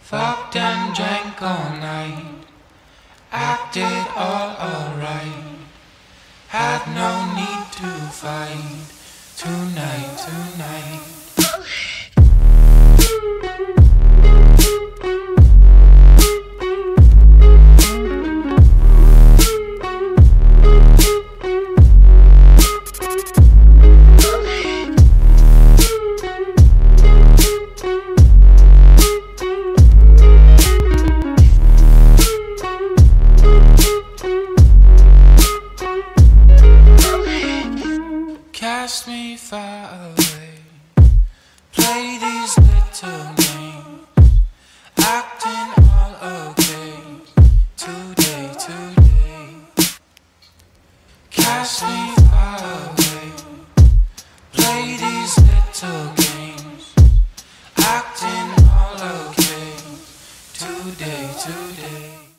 Fucked and drank all night, acted all alright. Had no need to fight tonight. Cast me far away, play these little games, acting all okay, today. Cast me far away, play these little games, acting all okay, today.